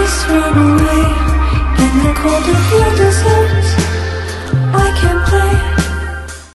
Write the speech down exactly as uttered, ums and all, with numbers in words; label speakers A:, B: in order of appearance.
A: just run away in the cold of your desert. I can't play